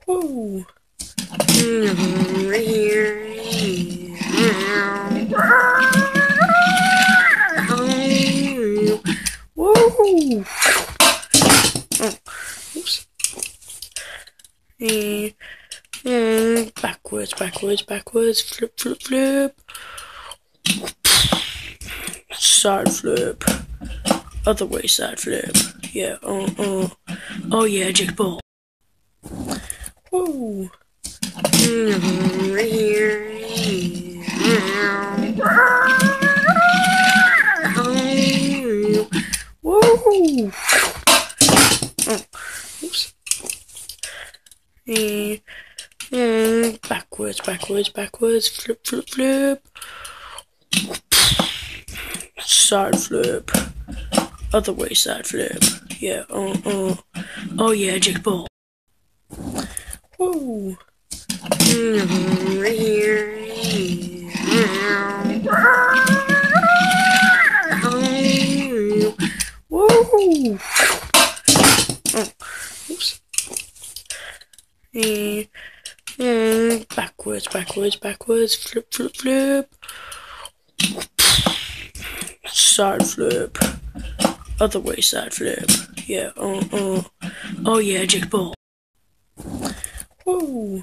Woo! Woo! Oops. Backwards, backwards, backwards, flip, flip, flip. Side flip. Other way, side flip. Yeah, Oh yeah, jackpot. Woo! Woo! Oops. Backwards, backwards, backwards, flip, flip, flip. Side flip. Other way, side flip. Yeah, Oh yeah, jackpot. Woo! Woo! Oops. Backwards, backwards, backwards, flip, flip, flip. Side flip. Other way, side flip. Yeah, Oh yeah, jackpot. Woo!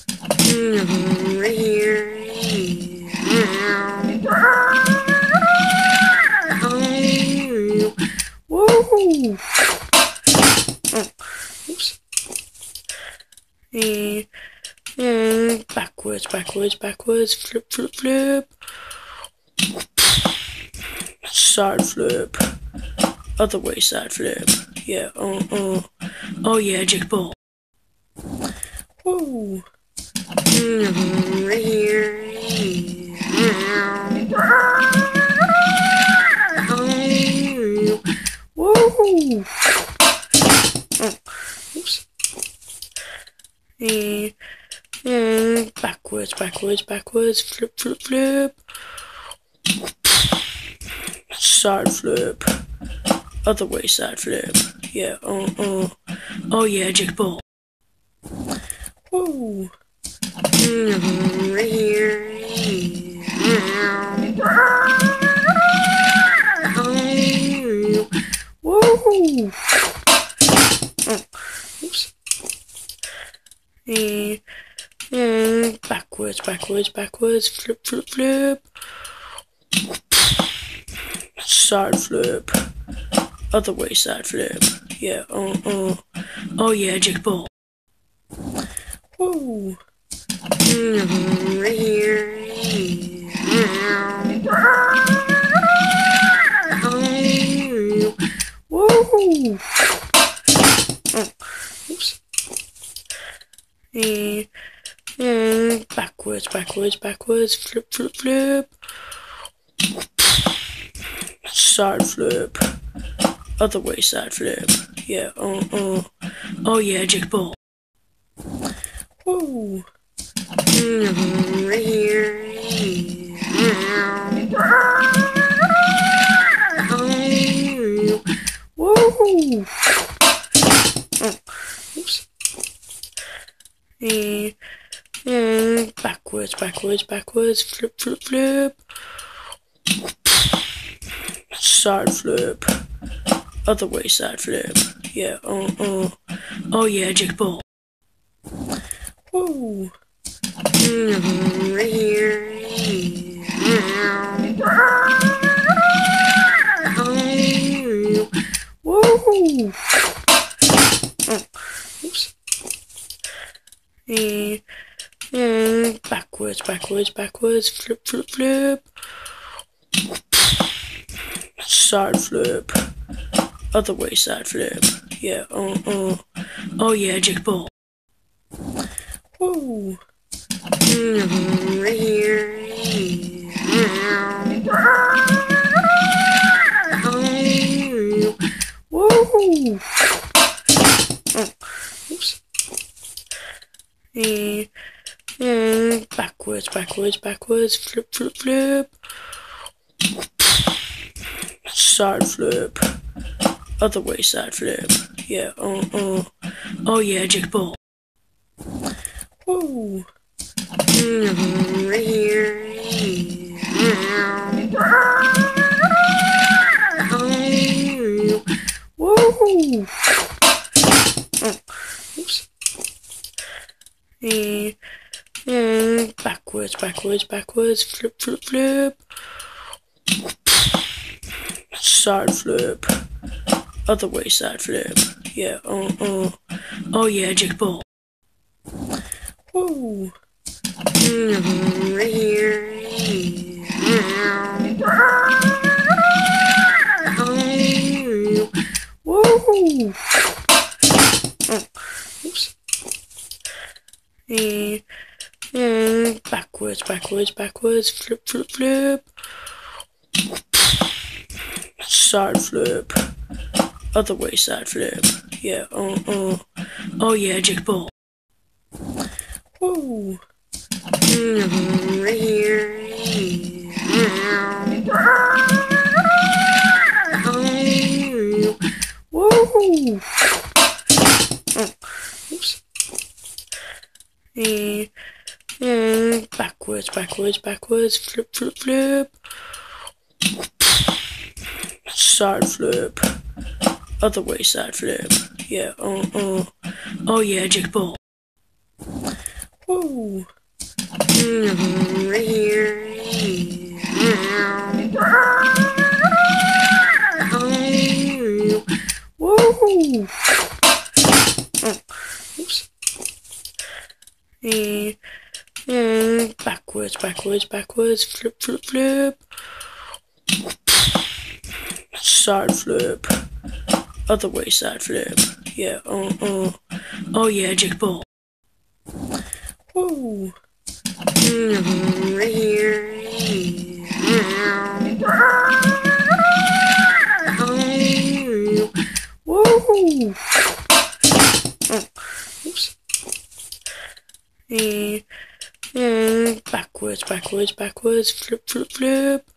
Woo! Oops. Backwards, backwards, backwards, flip, flip, flip. Side flip. Other way, side flip. Yeah, Oh yeah, jackpot. Woo! Woo! Oops. Backwards, backwards, backwards, flip, flip, flip. Side flip. Other way, side flip. Yeah, Oh yeah, jackpot. Woo! Woo! Oops. Backwards, backwards, backwards, flip, flip, flip. Side flip. Other way, side flip. Yeah, Oh yeah, jackpot. Woo! Woo! Oops. Backwards, backwards, backwards, flip, flip, flip. Side flip. Other way, side flip. Yeah, Oh yeah, jackpot. Woo! Woo! Oops. Backwards, backwards, backwards, flip, flip, flip. Side flip. Other way, side flip. Yeah, Oh yeah, jackpot. Woo! Woo! Oops. Backwards, backwards, backwards, flip, flip, flip. Side flip. Other way, side flip. Yeah, Oh yeah, jackpot. Woo! Woo! Oops. Backwards, backwards, backwards, flip, flip, flip. Side flip. Other way, side flip. Yeah, Oh yeah, jackpot. Woo! Woo! Oops. Backwards, backwards, backwards, flip, flip, flip. Side flip. Other way, side flip. Yeah, Oh yeah, jackpot. Woo! Woo! Oops. Backwards, backwards, backwards, flip, flip, flip. Side flip. Other way, side flip. Yeah, Oh yeah, jackpot. Woo! Woo! Oops. Backwards, backwards, backwards, flip, flip, flip. Side flip. Other way, side flip. Yeah, Oh yeah, jackpot. Woo! Woo! Oops. Backwards, backwards, backwards, flip, flip, flip. Side flip. Other way, side flip. Yeah, Oh yeah, jackpot. Woo! Woo! Oops. Backwards, backwards, backwards, flip, flip, flip.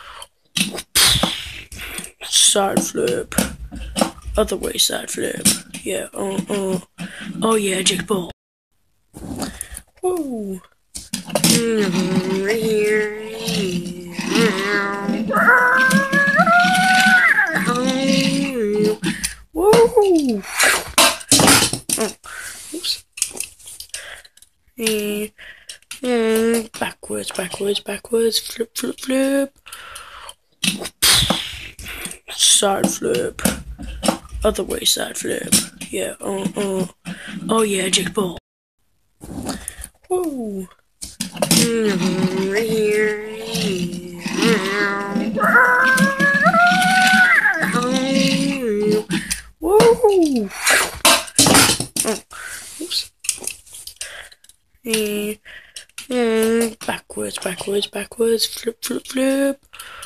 Side flip. Other way, side flip. Yeah, Oh yeah, jackpot. Woo! Woo! Oops. Backwards, backwards, backwards, flip, flip, flip. Side flip. Other way, side flip. Yeah, Oh yeah, jackpot. Woo! Woo! Oops. Backwards, backwards, backwards, flip, flip, flip.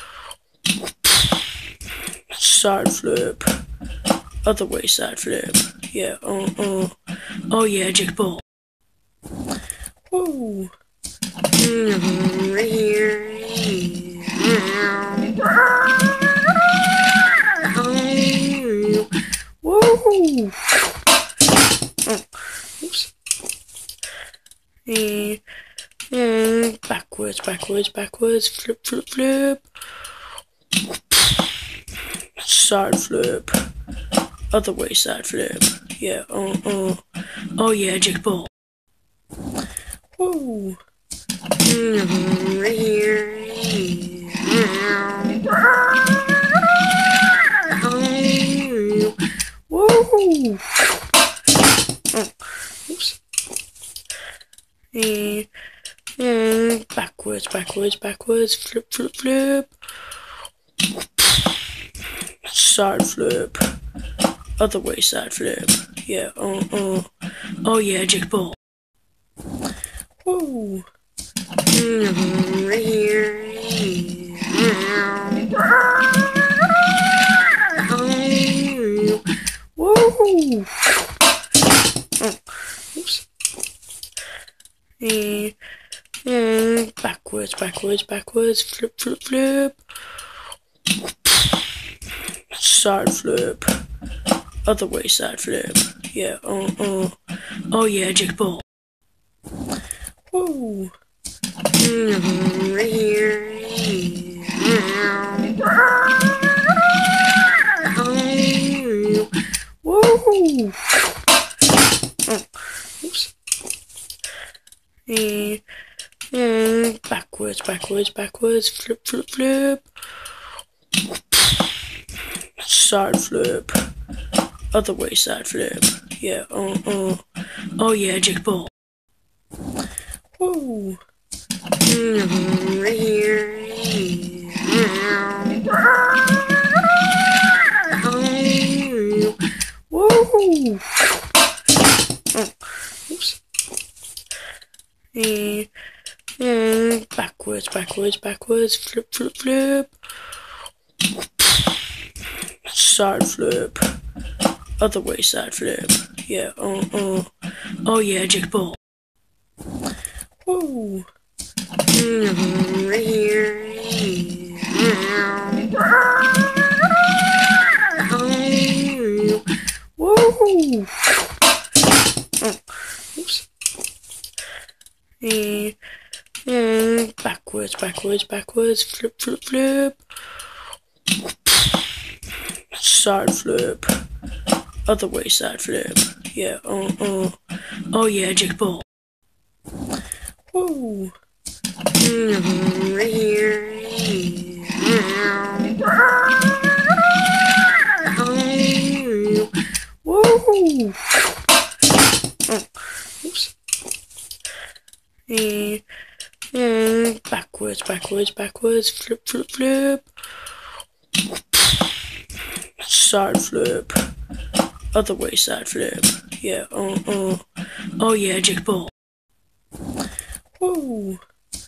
Side flip. Other way, side flip. Yeah, Oh yeah, jackpot. Woo! Woo! Oops. Backwards, backwards, backwards, flip, flip, flip. Side flip. Other way, side flip. Yeah, Oh yeah, jackpot. Woo! Woo! Oops. Backwards, backwards, backwards, flip, flip, flip. Side flip. Other way, side flip. Yeah, Oh yeah, jackpot. Woo! Woo! Oops. Backwards, backwards, backwards, flip, flip, flip. Side flip. Other way, side flip. Yeah, Oh yeah, jackpot. Woo! Woo! Oops. Backwards, backwards, backwards, flip, flip, flip. Side flip. Other way, side flip. Yeah, Oh yeah, jackpot. Woo! Woo! Oops. Backwards, backwards, backwards, flip, flip, flip. Side flip. Other way, side flip. Yeah, Oh yeah, jackpot. Woo! Woo! Oops. Backwards, backwards, backwards, flip, flip, flip. Side flip. Other way, side flip. Yeah, Oh yeah, jackpot. Woo! Woo! Oops. Backwards, backwards, backwards, flip, flip, flip. Side flip. Other way, side flip. Yeah, Oh yeah, jackpot. Woo!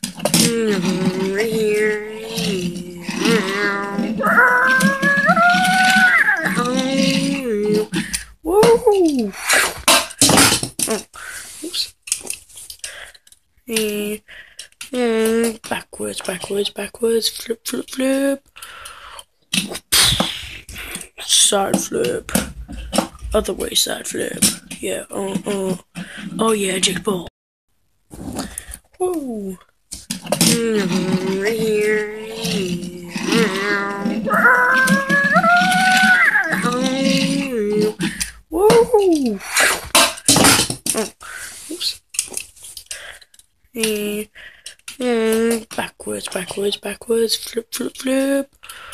Woo! Oops. Backwards, backwards, backwards, flip, flip, flip. Side flip. Other way, side flip. Yeah, Oh yeah, jackpot. Woo! Woo! Oops. Backwards, backwards, backwards, flip, flip, flip.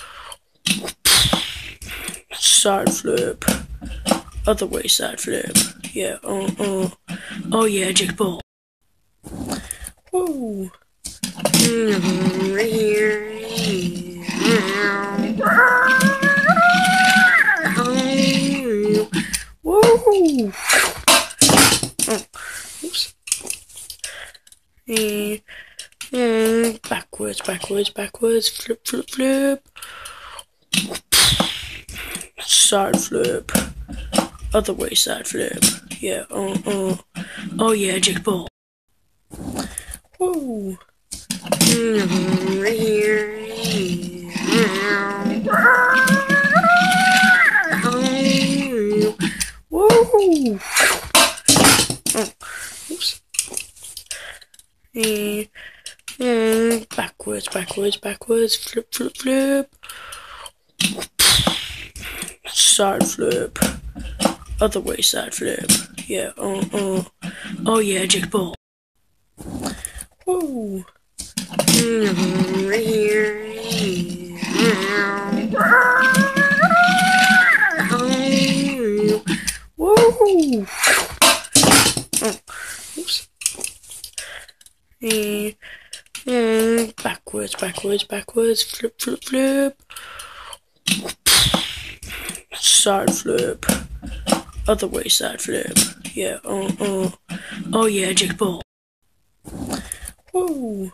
Side flip. Other way, side flip. Yeah, Oh yeah, jackpot. Woo! Woo! Oops. Backwards, backwards, backwards, flip, flip, flip. Side flip. Other way, side flip. Yeah, Oh yeah, jackpot. Woo! Woo! Oops. Backwards, backwards, backwards, flip, flip, flip. Side flip. Other way, side flip. Yeah, Oh yeah, jackpot. Woo! Woo! Oops. Backwards, backwards, backwards, flip, flip, flip. Side flip. Other way, side flip. Yeah, Oh yeah, jackpot. Woo!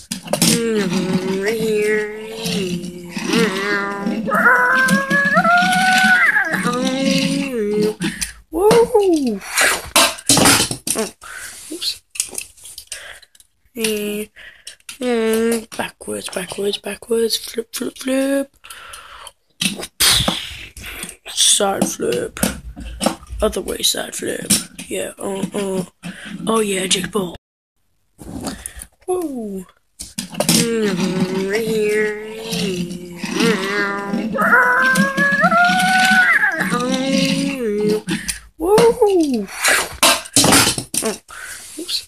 Woo! Oops. Backwards, backwards, backwards, flip, flip, flip. Side flip. Other way, side flip. Yeah, Oh yeah, jackpot. Woo! Woo! Oops.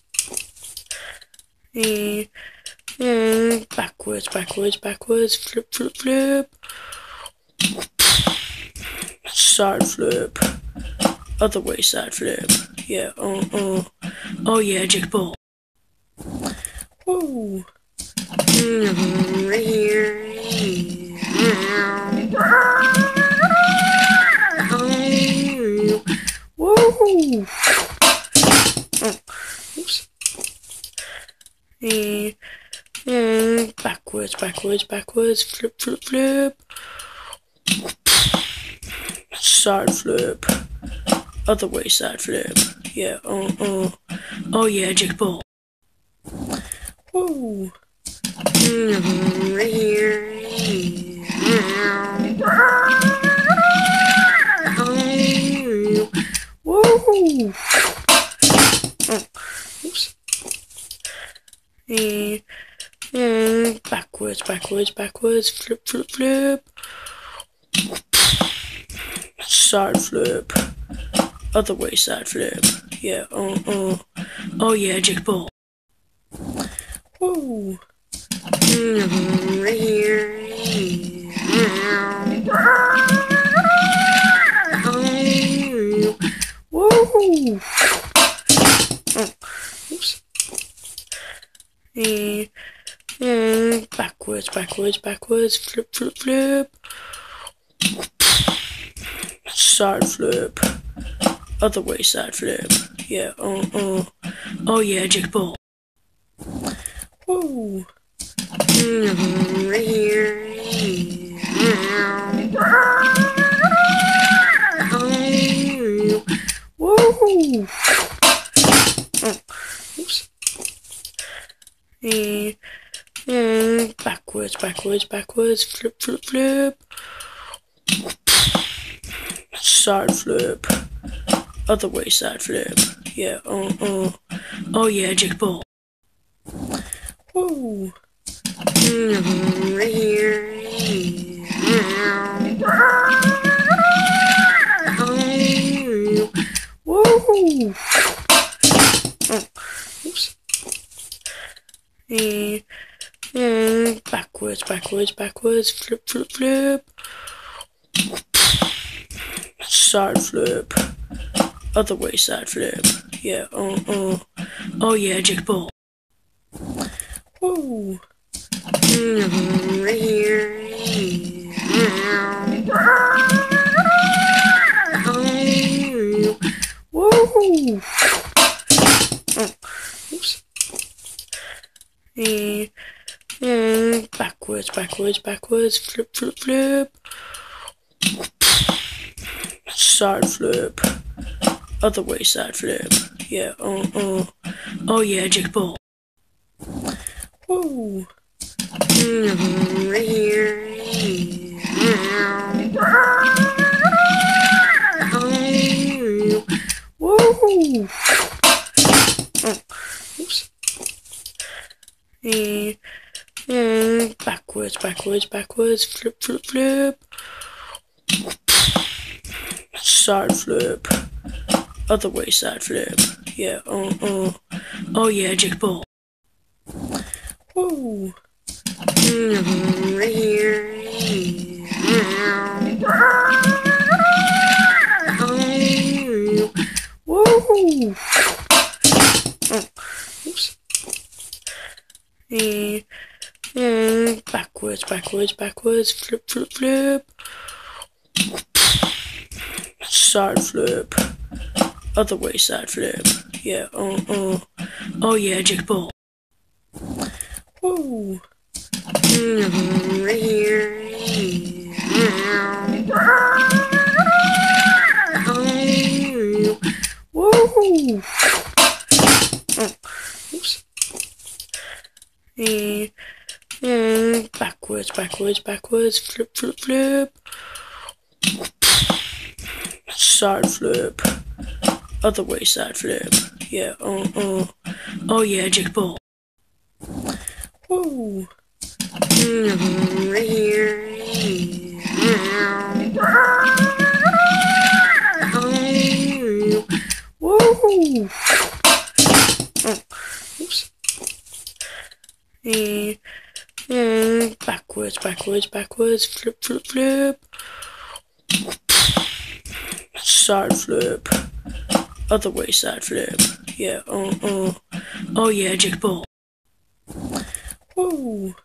Backwards, backwards, backwards, flip, flip, flip. Side flip. Other way, side flip. Yeah, Oh yeah, jackpot. Woo! Woo! Oops. Backwards, backwards, backwards, flip, flip, flip. Side flip. Other way, side flip. Yeah, Oh yeah, jackpot. Woo! Woo! Oops. Backwards, backwards, backwards, flip, flip, flip. Side flip. Other way, side flip. Yeah, Oh yeah, jackpot. Woo! Woo! Oops. Backwards, backwards, backwards, flip, flip, flip. Side flip. Other way, side flip. Yeah, Oh yeah, jackpot. Woo! Woo! Oops. Backwards, backwards, backwards, flip, flip, flip. Side flip. Other way, side flip. Yeah, Oh yeah, jackpot. Woo! Woo! Oops. Backwards, backwards, backwards, flip, flip, flip. Side flip. Other way, side flip. Yeah, Oh yeah, jackpot. Woo! Woo! Oops. Backwards, backwards, backwards, flip, flip, flip. Side flip. Other way, side flip. Yeah, Oh yeah, jackpot. Woo! Woo! Oops. Backwards, backwards, backwards, flip, flip, flip. Side flip. Other way, side flip. Yeah, Oh yeah, jackpot. Woo! Woo! Oops. Backwards, backwards, backwards, flip, flip, flip. Side flip. Other way, side flip. Yeah, Oh yeah, jackpot. Woo! Woo! Oops. Backwards, backwards, backwards, flip, flip, flip. Side flip. Other way, side flip. Yeah, Oh yeah, jackpot. Woo! Woo! Oops. Backwards, backwards, backwards, flip, flip, flip. Side flip. Other way, side flip. Yeah, Oh yeah, jackpot. Woo!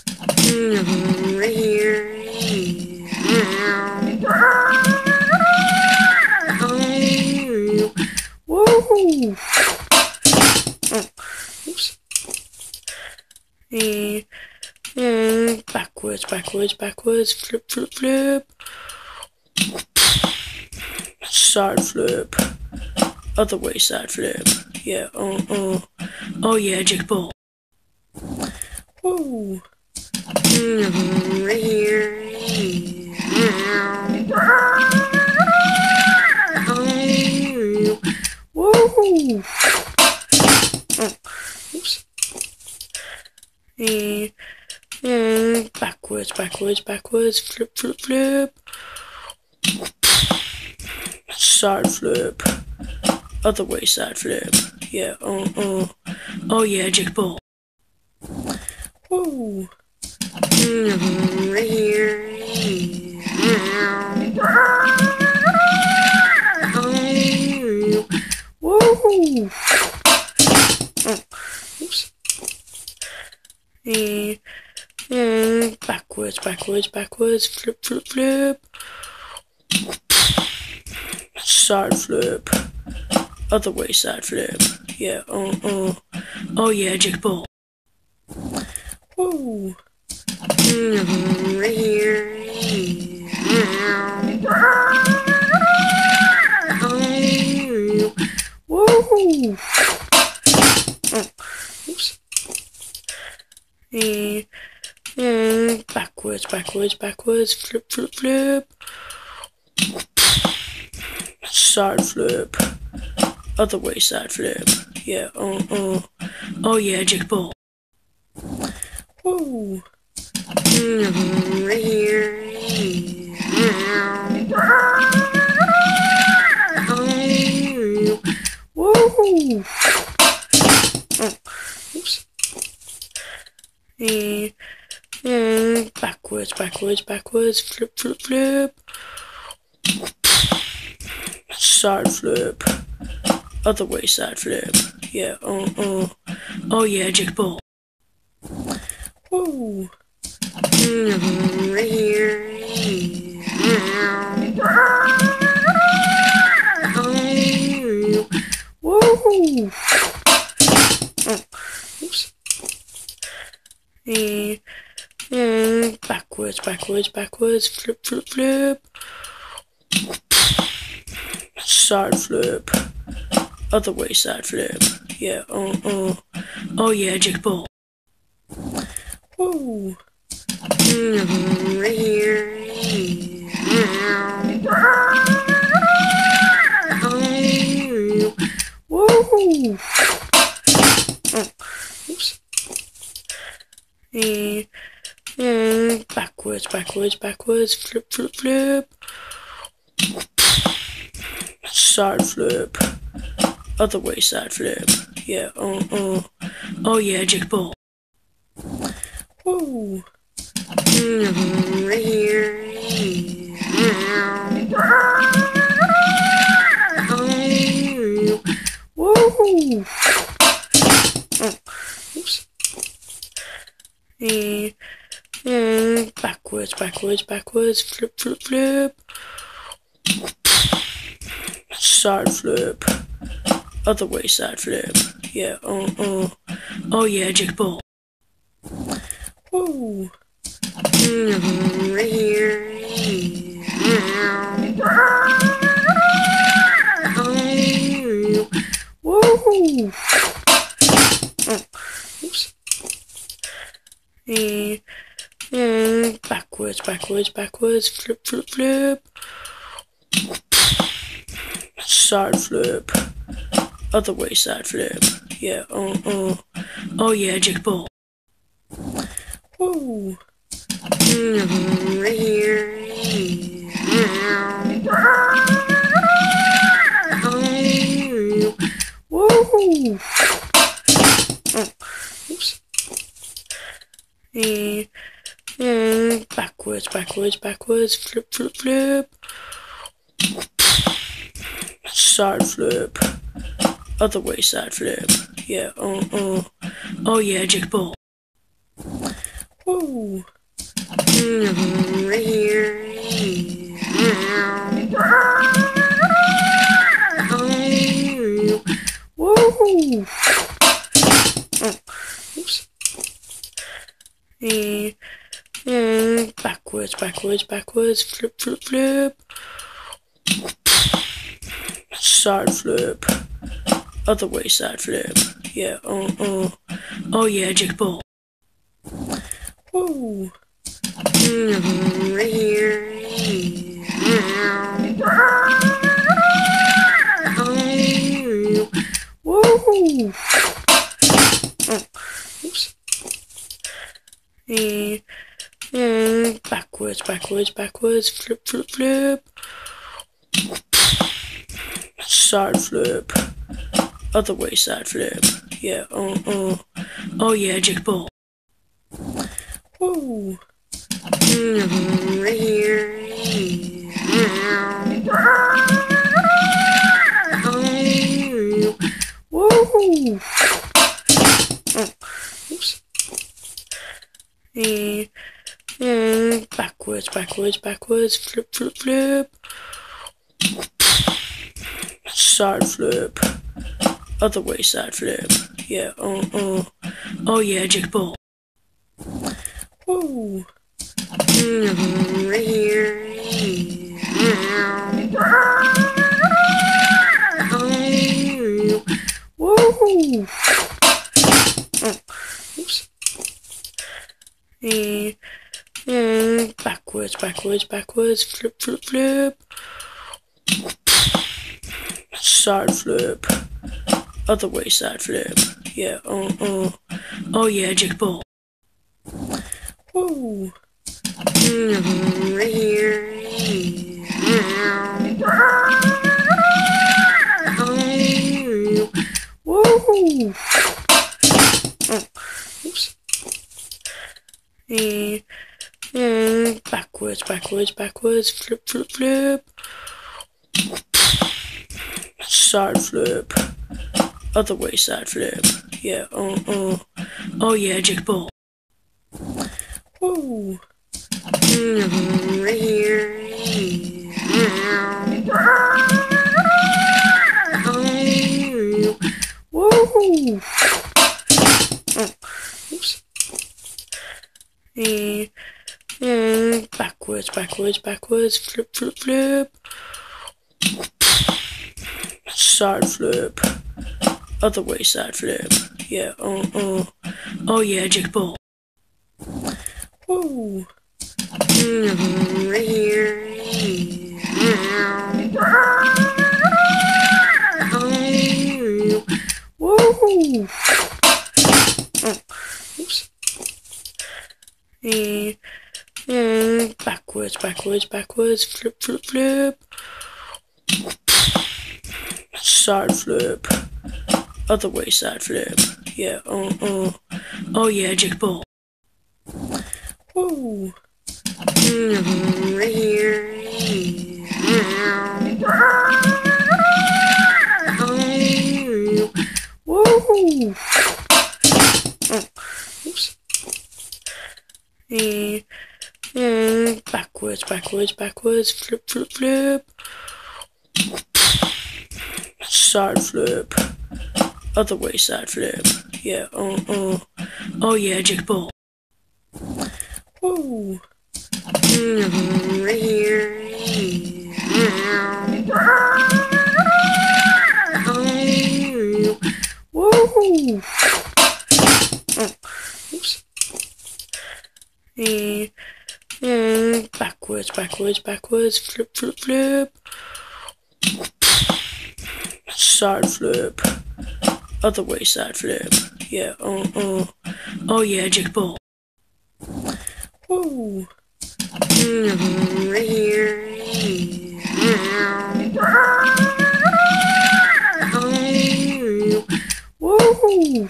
Woo! Oops. Backwards, backwards, backwards, flip, flip, flip. Side flip. Other way, side flip. Yeah, Oh yeah, jackpot. Woo! Woo! Oops. Backwards, backwards, backwards, flip, flip, flip. Side flip. Other way, side flip. Yeah, Oh yeah, jackpot. Woo! Woo! Oops. Backwards, backwards, backwards, flip, flip, flip. Side flip. Other way, side flip. Yeah, Oh yeah, jackpot. Woo! Woo! Oops. Backwards, backwards, backwards, flip, flip, flip. Side flip. Other way, side flip. Yeah, Oh yeah, jackpot. Woo! Woo! Oops. Backwards, backwards, backwards, flip, flip, flip. Side flip. Other way, side flip. Yeah, Oh yeah, jackpot. Woo! Woo! Oops. Backwards, backwards, backwards, flip, flip, flip. Side flip. Other way, side flip. Yeah, Oh yeah, jackpot. Woo! Woo! Oops. Backwards, backwards, backwards, flip, flip, flip. Side flip. Other way, side flip. Yeah, Oh yeah, jackpot. Woo! Woo! Oops. Backwards, backwards, backwards, flip, flip, flip. Side flip. Other way, side flip. Yeah, Oh yeah, jackpot. Woo! Woo! Oops. Backwards, backwards, backwards, flip, flip, flip. Side flip. Other way, side flip. Yeah, Oh yeah, jackpot. Woo! Woo! Oops. Backwards, backwards, backwards, flip, flip, flip. Side flip. Other way, side flip. Yeah, Oh yeah, jackpot. Woo! Woo! Oops. Backwards, backwards, backwards, flip, flip, flip. Side flip. Other way, side flip. Yeah, Oh yeah, jackpot. Woo! Woo! Oops. Backwards, backwards, backwards, flip, flip, flip. Side flip. Other way, side flip. Yeah, Oh yeah, jackpot. Woo! Woo! Oops. Backwards, backwards, backwards, flip, flip, flip. Side flip. Other way, side flip. Yeah, Oh yeah, jackpot. Woo! Woo! Oops. Backwards, backwards, backwards, flip, flip, flip. Side flip. Other way, side flip. Yeah, Oh yeah, jackpot. Woo! Woo! Oops. Backwards, backwards, backwards, flip, flip, flip. Side flip. Other way, side flip. Yeah, Oh yeah, jackpot. Woo! Woo! Oops. Backwards, backwards, backwards, flip, flip, flip. Side flip. Other way, side flip. Yeah, Oh yeah, jackpot. Woo! Woo! Oops. Backwards, backwards, backwards, flip, flip, flip. Side flip. Other way, side flip. Yeah, Oh yeah, jackpot. Woo! Woo! Oops. Backwards, backwards, backwards, flip, flip, flip. Side flip. Other way, side flip. Yeah, Oh yeah, jackpot. Woo! Woo! Oops. Backwards, backwards, backwards, flip, flip, flip. Side flip. Other way, side flip. Yeah, Oh yeah, jackpot. Woo! Woo!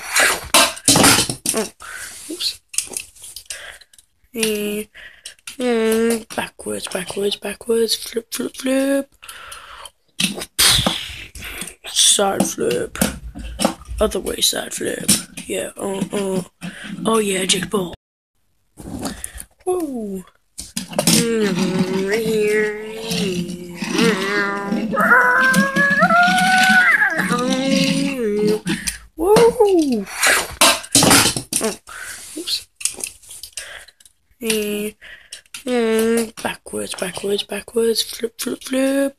Oops. Backwards, backwards, backwards, flip, flip, flip. Side flip. Other way, side flip. Yeah, Oh yeah, jackpot. Woo! Woo! Oops. Backwards, backwards, backwards, flip, flip, flip.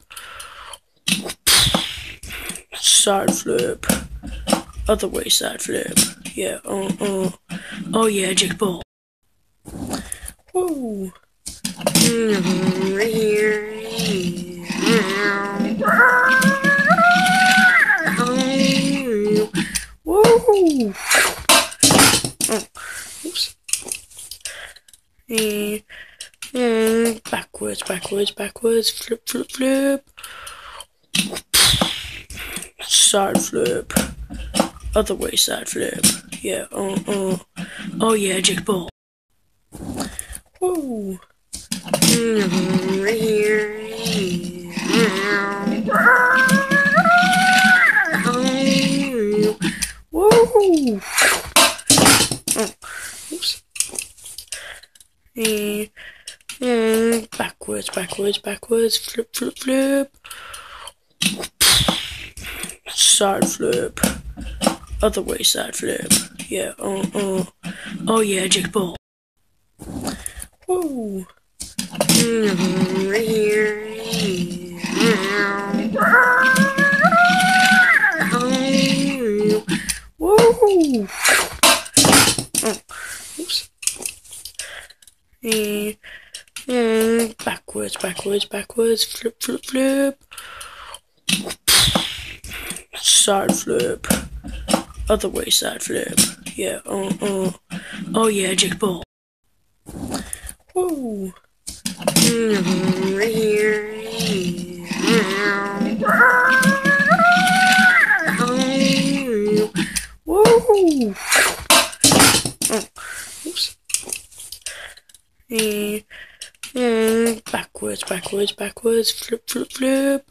Side flip. Other way, side flip. Yeah, Oh yeah, jackpot. Woo! Woo! Oops. Backwards, backwards, backwards, flip, flip, flip. Side flip. Other way, side flip. Yeah, Oh yeah, jackpot. Woo! Woo! Oops. Backwards, backwards, backwards, flip, flip, flip. Side flip. Other way, side flip. Yeah, Oh yeah, jackpot. Woo! Woo! Oops. Backwards, backwards, backwards, flip, flip, flip. Side flip. Other way, side flip. Yeah, Oh yeah, jackpot. Woo! Woo! Oops. Backwards, backwards, backwards, flip, flip, flip.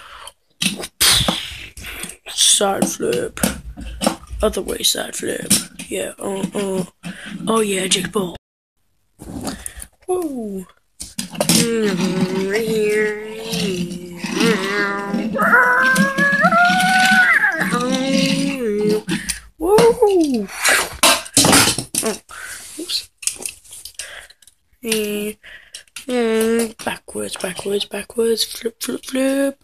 Side flip. Other way, side flip. Yeah, Oh yeah, jackpot. Woo! Woo! Oops. Backwards, backwards, backwards, flip, flip, flip.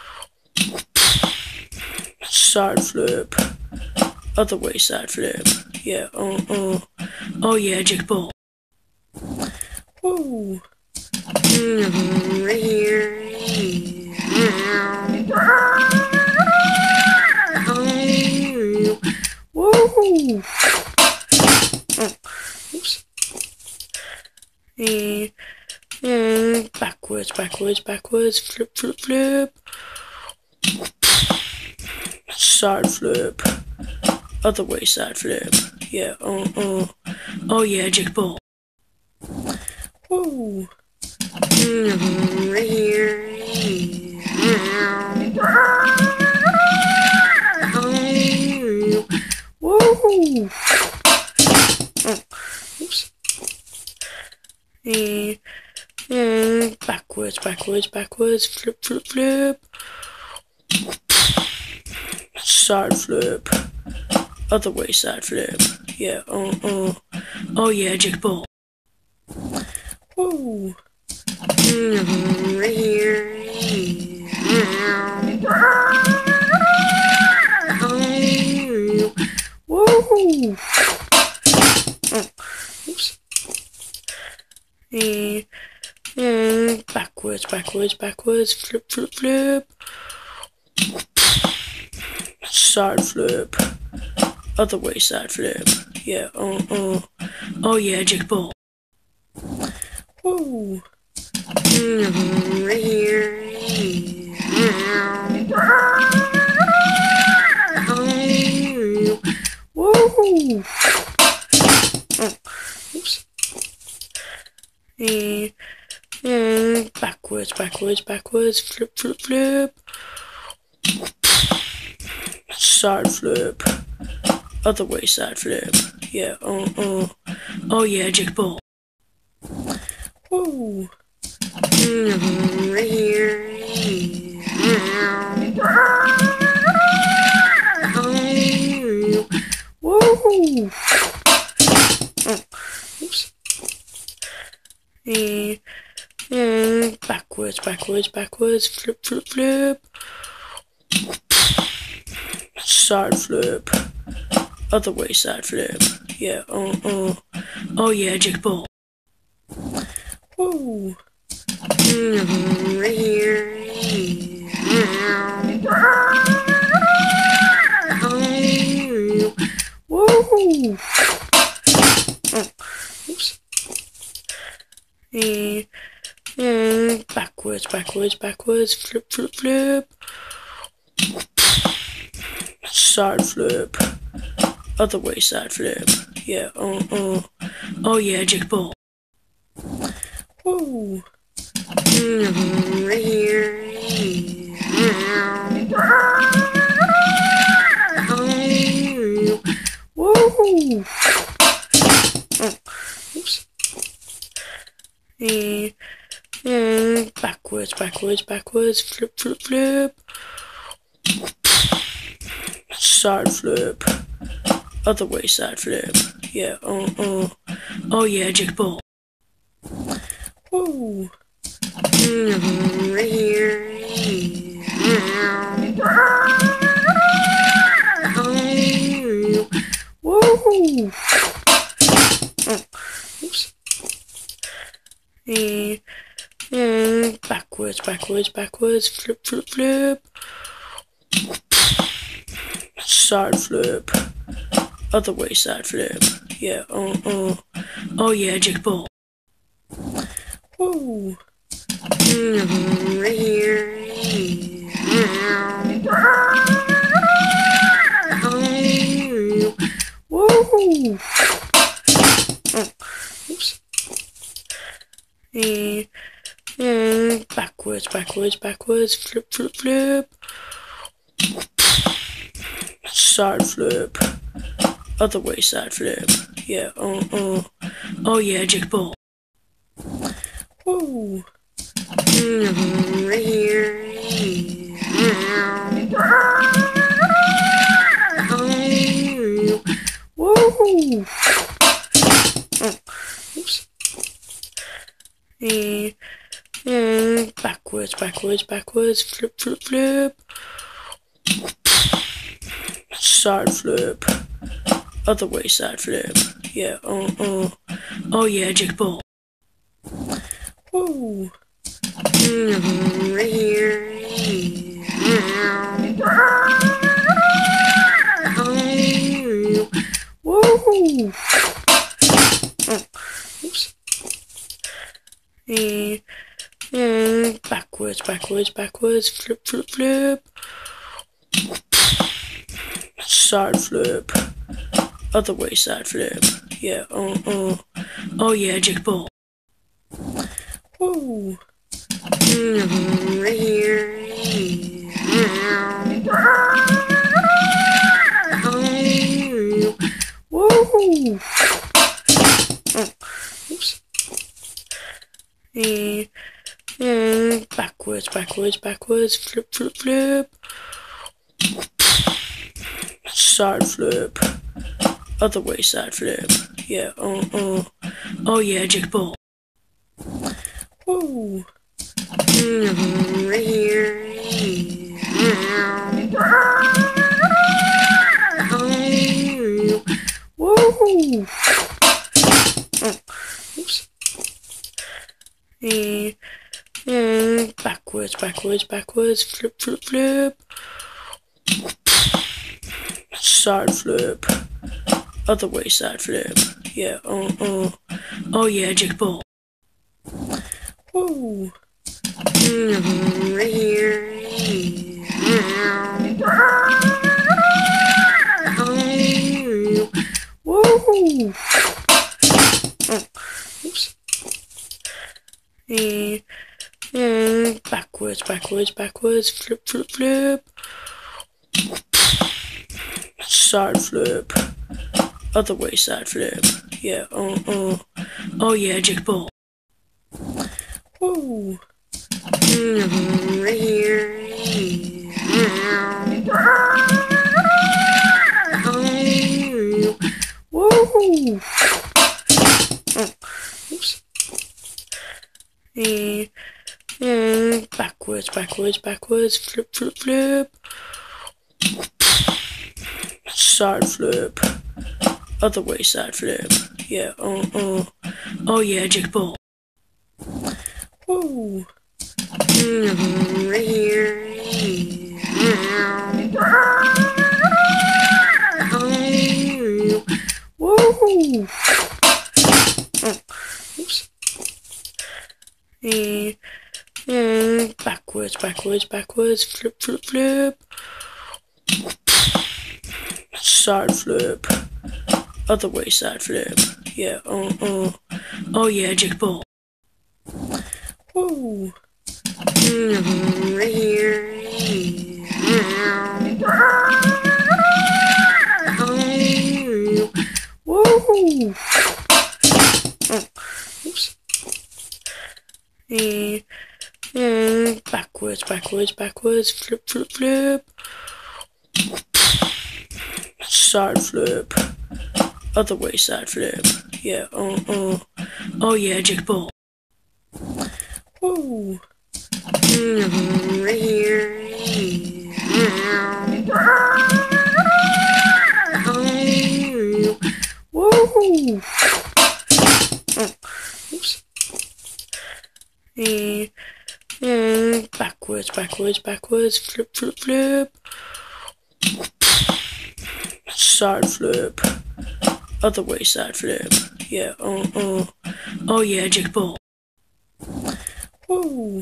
Side flip. Other way, side flip. Yeah, Oh yeah, jackpot. Woo! Woo! Oops. Backwards, backwards, backwards, flip, flip, flip. Side flip. Other way, side flip. Yeah, Oh yeah, jackpot. Woo! Woo! Oops. Backwards, backwards, backwards, flip, flip, flip. Side flip. Other way, side flip. Yeah, Oh yeah, jackpot. Woo! Woo! Oops. Backwards, backwards, backwards, flip, flip, flip. Side flip. Other way, side flip. Yeah, Oh yeah, jackpot. Woo! Woo! Oops. Backwards, backwards, backwards, flip, flip, flip. Side flip. Other way, side flip. Yeah, Oh yeah, jackpot. Woo! Woo! Oops. Backwards, backwards, backwards, flip, flip, flip. Side flip. Other way, side flip. Yeah, Oh yeah, jackpot. Woo! Woo! Oops. Backwards, backwards, backwards, flip, flip, flip. Side flip. Other way, side flip. Yeah, Oh yeah, jackpot. Woo! Woo! Oops. Backwards, backwards, backwards, flip, flip, flip. Side flip. Other way, side flip. Yeah, Oh yeah, jackpot. Woo! Woo! Oops. Backwards, backwards, backwards, flip, flip, flip. Side flip. Other way, side flip. Yeah, Oh yeah, jackpot. Woo! Woo! Oops. Backwards, backwards, backwards, flip, flip, flip. Side flip. Other way, side flip. Yeah, Oh yeah, jackpot. Woo! Woo! Oops. Backwards, backwards, backwards, flip, flip, flip. Side flip. Other way, side flip. Yeah, Oh yeah, jackpot. Woo! Woo! Oops. Backwards, backwards, backwards, flip, flip, flip. Side flip. Other way, side flip. Yeah, Oh yeah, jackpot. Woo! Woo! Oops. Backwards, backwards, backwards, flip, flip, flip. Side flip. Other way, side flip. Yeah, Oh yeah, jackpot. Woo! Woo! Oops. Backwards, backwards, backwards, flip, flip, flip. Side flip. Other way, side flip. Yeah, Oh yeah, jackpot. Woo! Woo! Oops. Backwards, backwards, backwards, flip, flip, flip. Side flip. Other way, side flip. Yeah, Oh yeah, jackpot. Woo! Woo! Oops. Backwards, backwards, backwards, flip, flip, flip. Side flip. Other way, side flip. Yeah, Oh yeah, jackpot. Woo! Woo! Oops. Backwards, backwards, backwards, flip, flip, flip. Side flip. Other way, side flip. Yeah, Oh yeah, jackpot. Woo! Woo! Oops. Backwards, backwards, backwards, flip, flip, flip. Side flip. Other way, side flip. Yeah, Oh yeah, jackpot. Woo! Woo! Oops. Backwards, backwards, backwards, flip, flip, flip. Side flip. Other way, side flip. Yeah, Oh yeah, jackpot. Woo!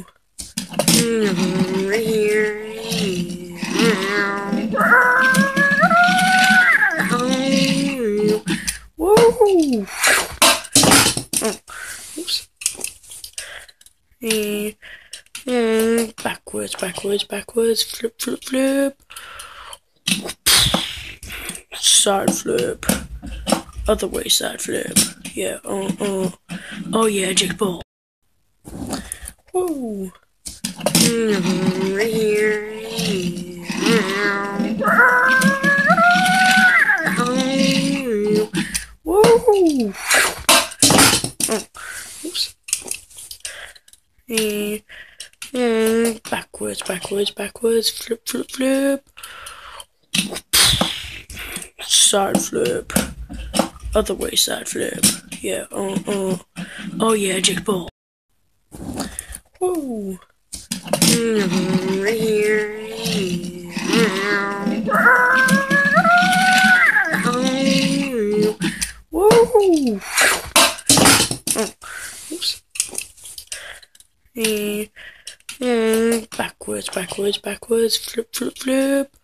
Woo! Oops. Backwards, backwards, backwards, flip, flip, flip. Side flip. Other way, side flip. Yeah, Oh yeah, jackpot. Woo! Woo! Oops. Backwards, backwards, backwards, flip, flip, flip. Side flip. Other way, side flip. Yeah, Oh yeah, jackpot. Woo! Woo! Oops. Backwards, backwards, backwards, flip, flip, flip.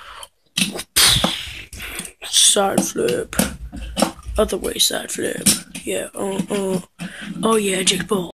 Side flip. Other way, side flip. Yeah, Oh yeah, jackpot.